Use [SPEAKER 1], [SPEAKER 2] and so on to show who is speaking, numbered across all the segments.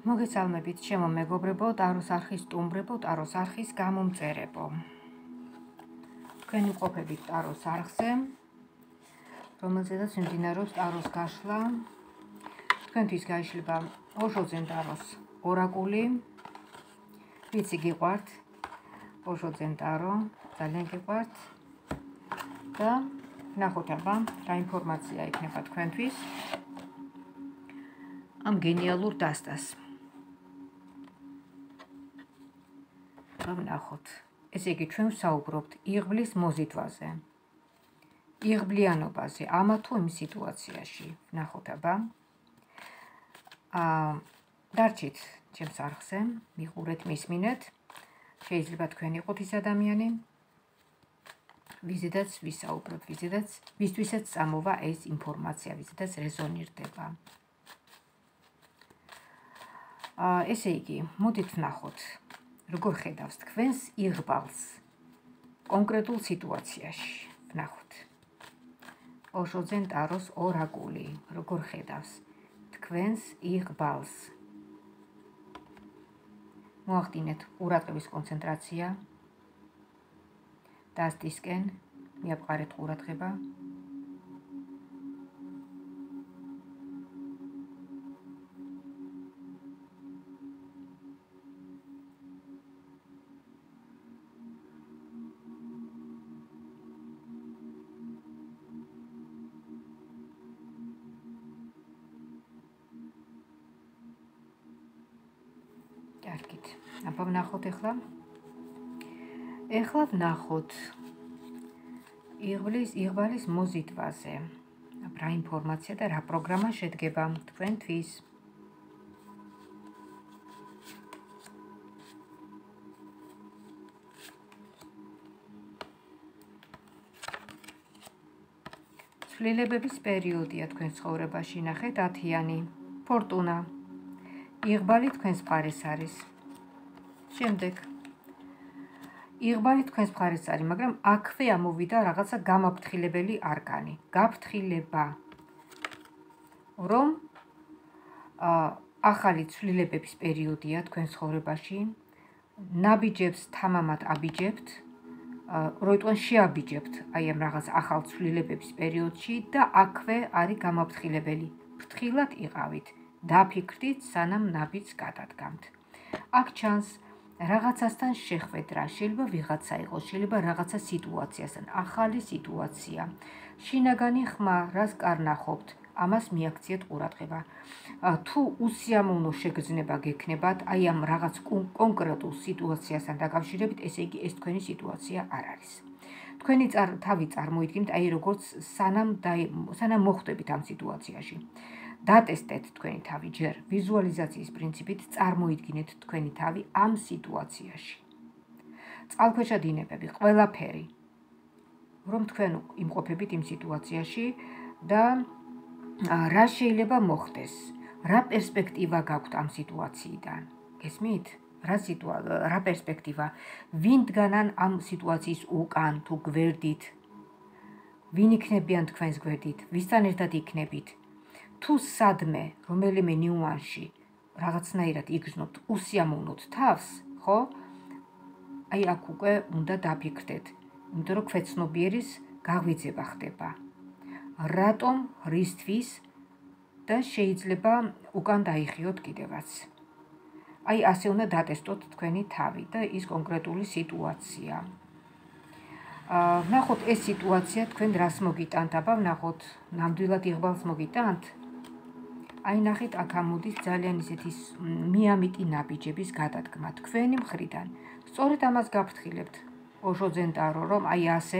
[SPEAKER 1] მოგესალმებით, ჩემო მეგობრებო, ტაროს არხის სტუმრებო, ტაროს არხის გამომწერებო. თქვენი მყოფებით ტაროს არხზე, რომელზედაც მიმდინარეობს ტაროს გაშლა. თქვენთვის გაიშლება ოშოძენ ტაროს ორაკული. ვიცი გიყვართ, ოშოძენ ტარო, ძალიან გიყვართ. და ნახოთ აბა, რა ინფორმაცია იქნება თქვენთვის ამ გენიალურ დასტას. ვნახოთ. ესე იგი, ჩვენ ვსაუბრობთ იღბლის მოზიდვაზე, იღბლიანობაზე, ამა თუ იმ სიტუაციაში. ვნახოთ აბა. დარჩით ჩემს არხზე, მიყურეთ, მისმინეთ. შეიძლება თქვენ იყოთ ის ადამიანი, ვიზედაც ვისაუბროთ, ვისთვისაც წამოვა ეს ინფორმაცია, ვიზედაც რეზონირდება. ესე იგი, მოდით ვნახოთ. როგორ ხედავს თქვენს იღბალს კონკრეტულ სიტუაციაში. ვნახოთ. ოშოძენ ტაროს ორაკული. როგორ ხედავს თქვენს იღბალს. მოახდინეთ ყურადღების კონცენტრაცია. დასტისკენ მიაპყარეთ ყურადღება. კარგით. აბა ვნახოთ ახლა. ახლა ვნახოთ იღბალის მოზიდვაზე. რა ინფორმაცია და რა პროგრამა შედგება თქვენთვის. ცვლილებების პერიოდია თქვენ ცხოვრებაში. ნახეთ 10-იანი. ფორტუნა. იღბალი თქვენს მხარეს არის. შემდეგ. იღბალი თქვენს მხარეს არის, მაგრამ აქვე ამოვიდა რაღაცა გამაფრთხილებელი არკანი. გაფრთხილება. რომ ახალი ცვლილებების პერიოდია თქვენ ცხოვრებაში. ნაბიჯებს თამამად აბიჯებთ. როიტყვენ შეაბიჯებთ აი ამ რაღაც ახალ ცვლილებების პერიოდში და აქვე არის გამაფრთხილებელი. ფრთხილად იყავით. დაფიქრდით, სანამ ნაბიჯს გადადგამთ. აქ ჩანს რაღაცასთან შეხვედრა, შეიძლება ვიღაცა იყოს, შეიძლება რაღაცა სიტუაციასთან, ახალი სიტუაცია. შინაგანი ხმა, რას კარნახობთ, ამას მიაქციეთ ყურადღება. თუ უსიამოვნო შეგრძნება გექნებათ, აი ამ რაღაც კონკრეტულ სიტუაციასთან დაკავშირებით, ესე იგი ეს თქვენი სიტუაცია არ არის. თქვენი თავი წარმოიდგინეთ, აი როგორც სანამ მოხვდებით ამ სიტუაციაში. დატესტეთ თქვენი თავი ჯერ ვიზუალიზაციის პრინციპით, წარმოიდგინეთ თქვენი თავი ამ სიტუაციაში. წყალქვეშა დინებები, ყველაფერი, რომ თქვენ იმყოფებით იმ სიტუაციაში და რა შეიძლება მოხდეს, რა პერსპექტივა გაქვთ ამ სიტუაციიდან. გესმით? რა პერსპექტივა? ვინ დგანან ამ სიტუაციის უკან თუ გვერდით? ვინ იქნებიან თქვენს გვერდით? ვისთან ერთად იქნებით? თუ სადმე, რომელიმე ნიუანსში რაღაცნაირად იგრძნობთ, უსიამოვნოთ თავს, ხო? აი აქ უკვე უნდა დაფიქრდეთ, იმიტომ რომ ქვეცნობიერის გაღვიძება ხდება. რატომ, რისთვის და შეიძლება უკან დაიხიოთ კიდევაც. აი ასე უნდა დატესტოთ თქვენი თავი და ის კონკრეტული სიტუაცია. ვნახოთ ეს სიტუაცია თქვენ რას მოგიტანთ, აბა ვნახოთ ნამდვილად იღბალს მოგიტანთ. აი ნახეთ, აქ ამოდის ძალიან ისეთი მიამიტი ნაბიჯების გადადგმა თქვენი მხრიდან. სწორედ ამას გაფრთხილებთ, ოშოძენ ტარო, რომ აი ასე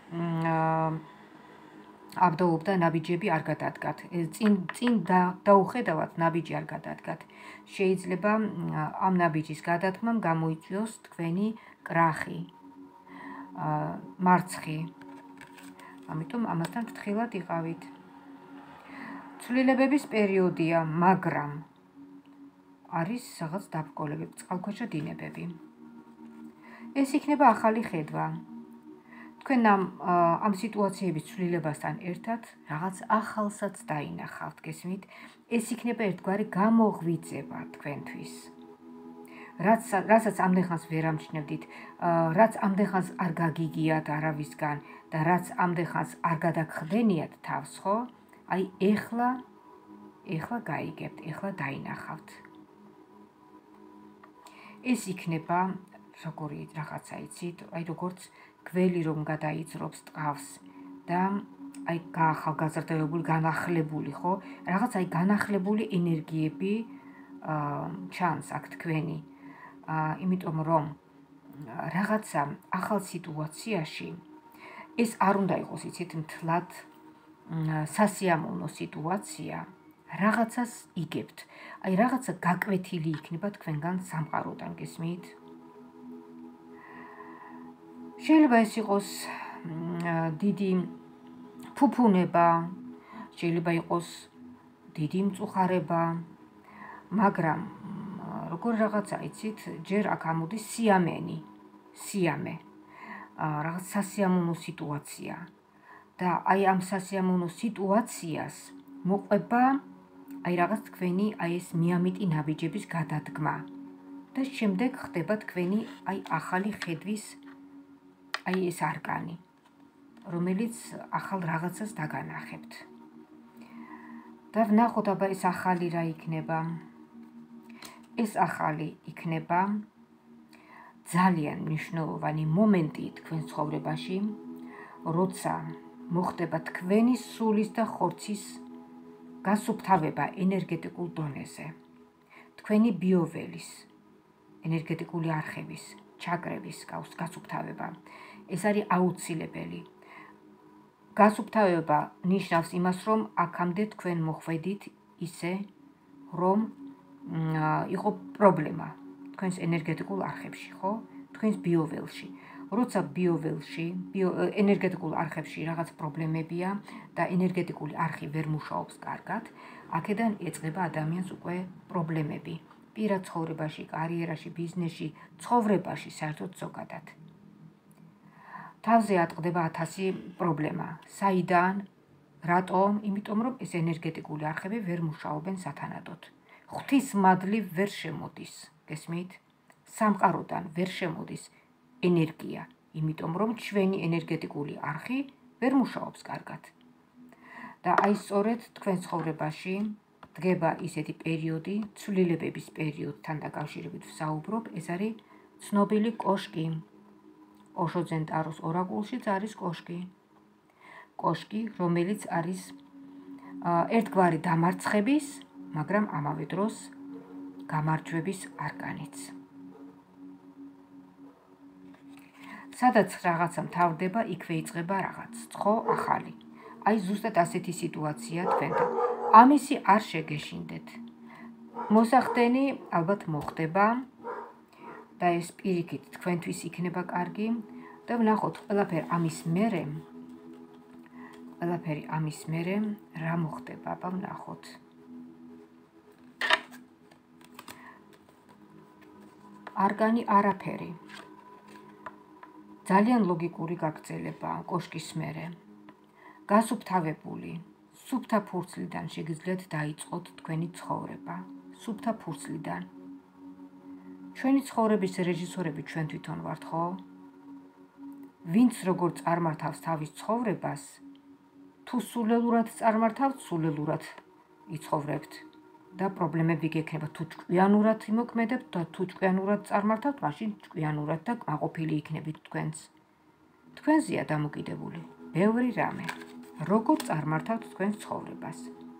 [SPEAKER 1] აბდაობდა ნაბიჯები არ გადადგათ. წინ დაუხედავად ნაბიჯი არ გადადგათ. შეიძლება ამ ნაბიჯის გადადგმამ გამოიწვიოს თქვენი კრახი, მარცხი. ამიტომ ამასთან ფრთხილად იყავით. ცვლილებების პერიოდია, მაგრამ არის რაღაც დაბრკოლებები, წყალქვეშა დინებები. ეს იქნება ახალი ხედვა. თქვენ ამ სიტუაციების ცვლილებასთან ერთად რაღაც ახალსაც დაინახავთ, გესმით? ეს იქნება ერთგვარი გამოღვიძება თქვენთვის. რასაც ამდენხანს ვერ ამჩნევდით, რაც ამდენხანს არ გაგიგიათ არავისგან და რაც ამდენხანს არ გადაგხდენიათ თავს, ხო? აი ეხლა გაიგებთ, ეხლა დაინახავთ. ეს იქნება როგორი რაღაცა იცით, აი როგორც გველი რომ გადაიძრობს ტყავს და აი გაახალგაზრდებული, განახლებული, ხო? რაღაც აი განახლებული ენერგიები ჩანს აქ თქვენი. იმიტომ რომ რაღაცა ახალ სიტუაციაში ეს არ უნდა იყოს, იცით, მთლად სასიამოვნო სიტუაცია, რაღაცას იგებთ. აი რაღაცა გაკვეთილი იქნება თქვენგან სამყაროდან, გესმით? შეიძლება ეს იყოს დიდი ფუფუნება, შეიძლება იყოს დიდი მწუხარება, მაგრამ როგორ რაღაცა იცით, ჯერ აქ ამოდის სიამე, რაღაც სასიამოვნო სიტუაცია და აი ამ სასიამოვნო სიტუაციას მოყვება აი რაღაც თქვენი აი ეს მიამიტი ნაბიჯების გადადგმა და შემდეგ ხდება თქვენი აი ახალი ხედვის აი ეს არკანი, რომელიც ახალ რაღაცას დაგანახებთ. და ვნახოთ აბა ეს ახალი რა იქნება. ეს ახალი იქნება ძალიან მნიშვნელოვანი მომენტი თქვენ ცხოვრებაში, როცა მოხდება თქვენი სულის და ხორცის გასუფთავება ენერგეტიკულ დონეზე. თქვენი ბიოველის, ენერგეტიკული არხების, ჩაკრების გასუფთავება. ეს არის აუცილებელი. გასუფთავება ნიშნავს იმას, რომ აქამდე თქვენ მოხვედით ისე, რომ იყო პრობლემა თქვენს ენერგეტიკულ არხებში, ხო? თქვენს ბიოველში. როცა ბიოველში, ენერგეტიკულ არხებში რაღაც პრობლემებია და ენერგეტიკული არხი ვერ მუშაობს კარგად, აქედან ეწყება ადამიანს უკვე პრობლემები. პირად ცხოვრებაში, კარიერაში, ბიზნესში, ცხოვრებაში საერთოდ ზოგადად. თავზე ატყდება 1000 პრობლემა. საიდან? რატომ? იმიტომ რომ ეს ენერგეტიკული არხები ვერ მუშაობენ სათანადოდ. ღვთისმადლი ვერ შემოდის, გესმით? სამყაროდან ვერ შემოდის ენერგია, იმიტომ რომ ჩვენი ენერგეტიკული არხი ვერ მუშაობს კარგად. და აი სწორედ თქვენ ცხოვრებაში დგება ისეთი პერიოდი, ცვლილებების პერიოდთან დაკავშირებით ვსაუბრობ, ეს არის ცნობილი კოშკი. ოშო ძენტაროს ორაკულშიც არის კოშკი, რომელიც არის ერთგვარი დამარცხების, მაგრამ ამავე დროს გამარჯვების არკანიც. სადაც რაღაცა მთავრდება, იქვე იწყება რაღაც ცხო ახალი. აი ზუსტად ასეთი სიტუაცია თქვენთან. ამისი არ შეგეშინდეთ. მოსახდენი ალბათ მოხდება და ეს პირიქით თქვენთვის იქნება კარგი და ვნახოთ ყველაფერი ამის მერე რა მოხდება, აბა ვნახოთ. არკანი არაფერი. ძალიან ლოგიკური გაგრძელება კოშკის მერე. გასუფთავებული, სუფთა ფურცლიდან შეგიძლიათ დაიწყოთ თქვენი ცხოვრება. სუფთა ფურცლიდან. ჩვენი ცხოვრების რეჟისორები ჩვენ თვითონ ვართ, ხო? ვინც როგორ წარმართავს თავის ცხოვრებას, თუ სულელურად წარმართავთ, სულელურად იცხოვრებთ და პრობლემები გექნება. თუ ჭკვიანურად იმოქმედებთ და თუ ჭკვიანურად წარმართავთ, მაშინ ჭკვიანურად და კმაყოფილი იქნებით თქვენს. თქვენზეა დამოკიდებული ბევრი რამე. როგორ წარმართავთ თქვენს ცხოვრებას.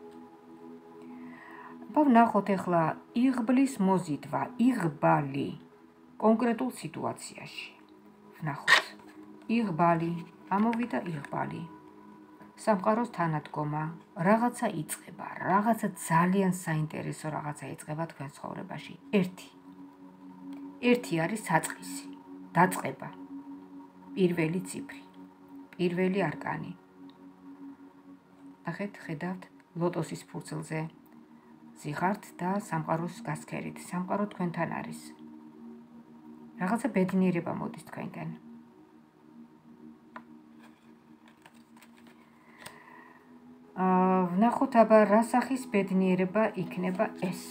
[SPEAKER 1] ვნახოთ ახლა იღბლის მოზიდვა, იღბალი კონკრეტულ სიტუაციაში. ვნახოთ. იღბალი, ამოვიდა იღბალი. სამყაროს თანადგომა, რაღაცა იწყება, რაღაცა ძალიან საინტერესო რაღაცა იწყება თქვენ ცხოვრებაში. ერთი არის საწყისი, დაწყება. პირველი ციფრი, პირველი არკანი. ნახეთ, ხედავთ, ლოტოსის ფურცლზე ზიღართ და სამყაროს გასქერით. სამყარო თქვენთან არის. რაღაცა ბედნიერება მოდის თქვენგან. ვნახოთ აბა რა სახის ბედნიერება იქნება ეს.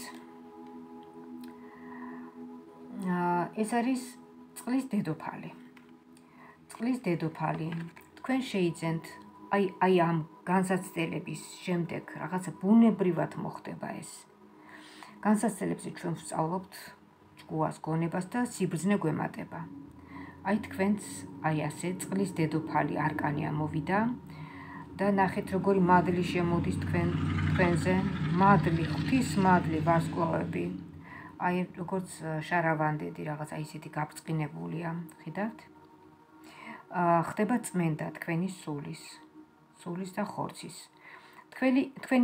[SPEAKER 1] ეს არის წყლის დედოფალი. წყლის დედოფალი. თქვენ შეიძენთ აი ამ განსაცდელების შემდეგ რაღაცა ბუნებრივად მოხდება ეს. განსაცდელებზე ჩვენ ვსწავლობთ ჭკუას, გონებას და სიბრძნე გვემატება. აი თქვენც აი ასე წყლის დედოფალი არკანი ამოვიდა და ნახეთ როგორი მადლი შემოდის თქვენზე, მადლი, ღვთის მადლი, ვარსკვლავები. აი როგორც შარავანდედი რაღაცა ისეთი გაბრწყინებულია, ხედავთ? ხდება წმენდა თქვენი სულის და ხორცის. თქვენი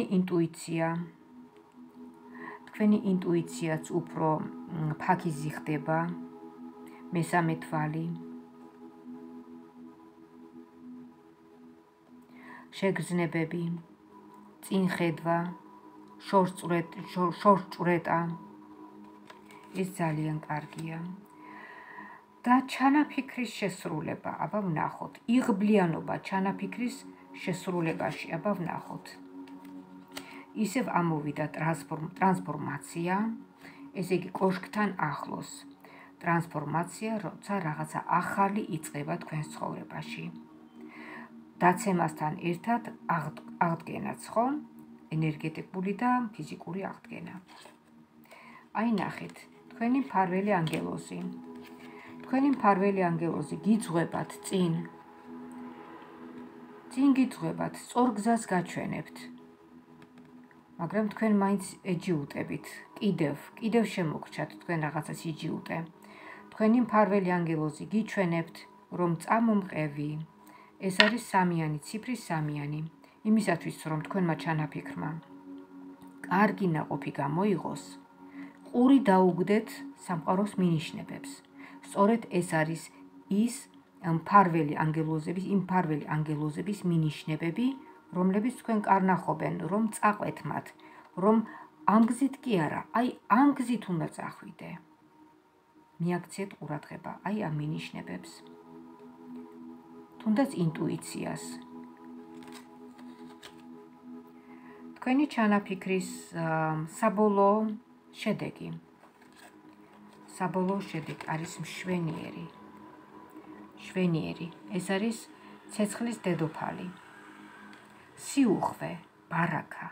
[SPEAKER 1] ინტუიციაც უფრო ფაქიზი ხდება. მესამე თვალი. შეგრძნებები, წინხედვა, შორსჭვრეტა. ეს ძალიან კარგია. და ჩანაფიქრის შესრულება, აბა ვნახოთ. იღბლიანობა ჩანაფიქრის შესრულებაში, აბა ვნახოთ. ისევ ამოვიდა ტრანსფორმაცია, ესე იგი კოშკთან ახლოს. ტრანსფორმაცია, როცა რაღაცა ახალი იწყება თქვენს ცხოვრებაში. დაცემასთან ერთად აღდგენაც, ხო? ენერგეტიკული და ფიზიკური აღდგენა. აი ნახეთ, თქვენი მფარველი ანგელოზი. თქვენი მფარველი ანგელოზი გიძღვებათ წინ გიძღვებათ, სწორ გზას გაჩვენებთ. მაგრამ თქვენ მაინც ეჯიუტებით, კიდევ შემოგრჩათ თქვენ რაღაცას იჯიუტე. თქვენი მფარველი ანგელოზი გიჩვენებთ, რომ წამომყევი. ეს არის სამიანი, ციფრის სამიანი. იმისათვის, რომ თქვენმა ჩანაფიქრმა კარგი ნაყოფი გამოიღოს, ყური დაუგდეთ სამყაროს მინიშნებებს. სწორედ ეს არის ის მფარველი ანგელოზების მინიშნებები, რომლებიც თქვენ კარნახობენ, რომ წაყვეთ მათ, რომ ამ გზით კი არა, აი ამ გზით უნდა წახვიდე. მიაქციეთ ყურადღება აი ამ მინიშნებებს. თუნდაც ინტუიციას. თქვენი ჩანაფიქრის საბოლოო შედეგი არის მშვენიერი. ეს არის ცეცხლის დედოფალი. სიუხვე, ბარაკა.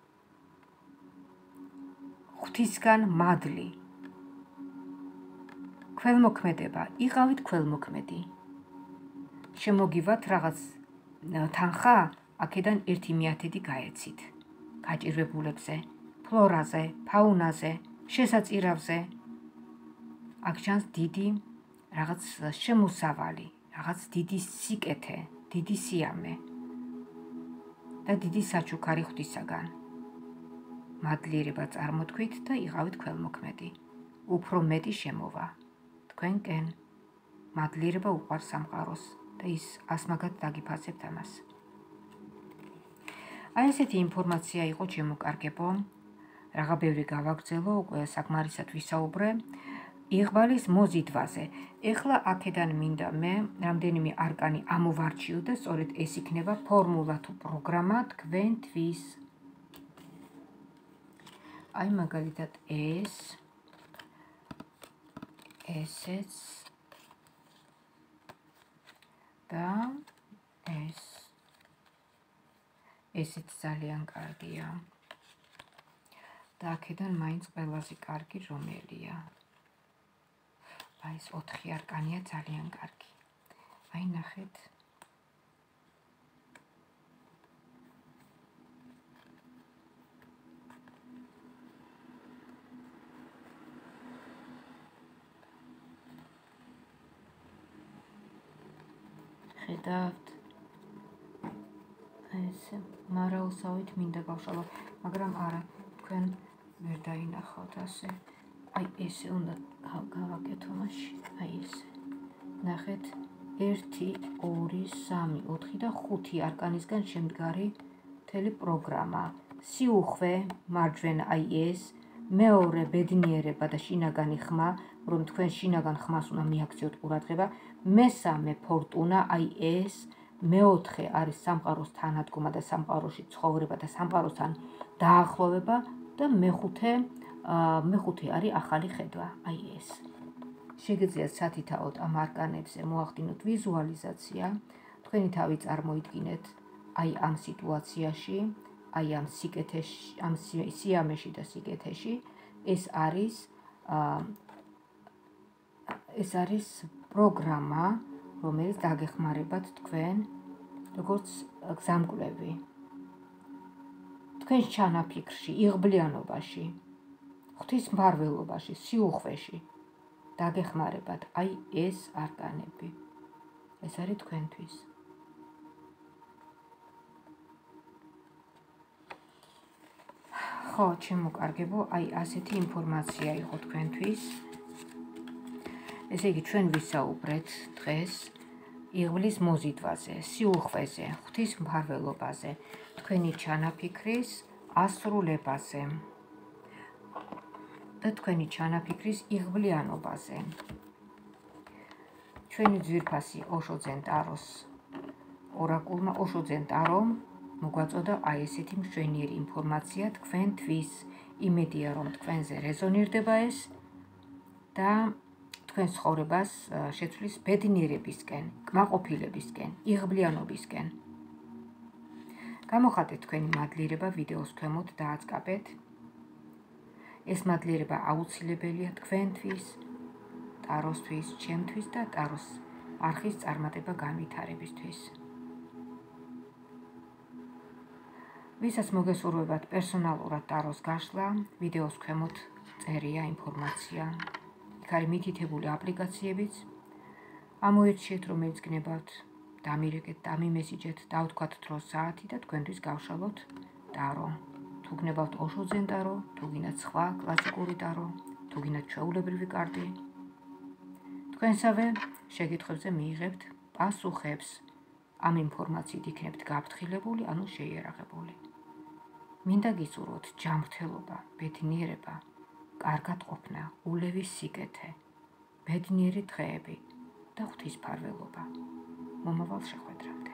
[SPEAKER 1] ღვთისგან მადლი. ქველმოქმედება, იყავით ქველმოქმედი. შემოგივათ რაღაც თანხა, აქედან 1/10 გაეცით. გაჭირვებულებზე, ფლორაზე, ფაუნაზე, შესაწირავზე. აქ ჩანს დიდი რაღაც შემოსავალი, რაღაც დიდი სიკეთე, დიდი სიამე და დიდი საჩუქარი ღვთისაგან. მადლიერება წარმოთქვით და იყავით ქველმოქმედი. უფრო მეტი შემოვა თქვენკენ. მადლიერება უყვარს სამყაროს და ის ასმაგად დაგიფასებთ ამას. აი ესეთი ინფორმაცია იყო ჩემოკარგებო. რაღა ბევრი გავაგრძელო, უკვე საკმარისად ვისაუბრე. იღბალის მოზიდვაზე. ეხლა აქედან მინდა მე რამდენიმე არკანი ამოვარჩიო და სწორედ ეს იქნება ფორმულა თუ პროგრამა თქვენთვის. აი მაგალითად ესეც და ესეც ძალიან კარგია. და აქედან მაინც ყველაზე კარგი რომელია? აი ეს 4 არკანია ძალიან კარგი. აი ნახეთ. ხედავთ? ესე მარაოსავით მინდა გავშალო, მაგრამ არა, თქვენ ვერ დაინახავთ ასე. აი ესე უნდა გავაკეთო მაშინ, აი ესე. ნახეთ, 1, 2, 3, 4 და 5 არკანისგან შემდგარი მთელი პროგრამა. სიუხვე, მარჯვენა, აი ეს, მეორე ბედნიერება და შინაგანი ხმა, რომ თქვენ შინაგან ხმას უნდა მიაქციოთ ყურადღება. მესამე ფორტუნა, აი ეს, მეოთხე არის სამყაროს თანადგომა და სამყაროში ცხოვრება და სამყაროსთან დაახლოვება და მეხუთე არის ახალი ხედვა, აი ეს. შეგიძლიათ სათითაოდ ამ არკანებზე მოახდინოთ ვიზუალიზაცია, თქვენი თავი წარმოიდგინეთ აი ამ სიტუაციაში, აი ამ სიკეთეში, ამ სიამეში და სიკეთეში, ეს არის პროგრამა, რომელიც დაგეხმარებათ თქვენ როგორც გზამკვლევი. თქვენ ჩანაფიქრში, იღბლიანობაში, ღვთისმფარველობაში, სიუხვეში დაგეხმარებათ აი ეს არკანები. ეს არის თქვენთვის. ხო, ჩემო კარგებო, აი ასეთი ინფორმაცია იყო თქვენთვის. ესე იგი, ჩვენ ვისაუბრეთ დღეს იღბლის მოზიდვაზე, სიუხვეზე, ღვთისმფარველობაზე, თქვენი ჩანაფიქრის ასრულებაზე და თქვენი ჩანაფიქრის იღბლიანობაზე. ჩვენი ძვირფასი ოშოძენ ტაროს ორაკულმა ოშოძენ ტარომ მოგვაწოდა აი ესეთი მშვენიერი ინფორმაცია თქვენთვის. იმედია, რომ თქვენზე რეზონირდება ეს და თქვენ ცხოვრებას შეცვლის ბედნიერებისკენ, კმაყოფილებისკენ, იღბლიანობისკენ. გამოხატეთ თქვენი მადლიერება ვიდეოს ქვემოთ და აწყაბეთ. ეს მადლიერება აუცილებელია თქვენთვის, ტაროსთვის, ჩემთვის და ტაროს არხის წარმატება განვითარებისთვის. ვისაც მოგესურვებათ პერსონალურად ტაროს გაშლა, ვიდეოს ქვემოთ წერია ინფორმაცია. იქ არის მითითებული აპლიკაციებიც. ამოერჩიეთ, რომელიც გნებავთ, დამირეკეთ, დამიმესიჯეთ, დავთქვათ დრო საათი და თქვენთვის გავშალოთ ტარო. თუ გნებავთ ოშოძენ ტარო, თუ გინდათ სხვა კლასიკური ტარო, თუ გინდათ ჩვეულებრივი კარტი. თქვენსავე შეკითხვებზე მიიღებთ პასუხებს. ამ ინფორმაციით იქნებთ გაფრთხილებული, ანუ შეიარაღებული. მინდა გისურვოთ ჯანმრთელობა, ბედნიერება, კარგად ყოფნა, ულევის სიკეთე, ბედნიერი დღეები და ღვთისმფარველობა. მომავალ შეხვედრამდე.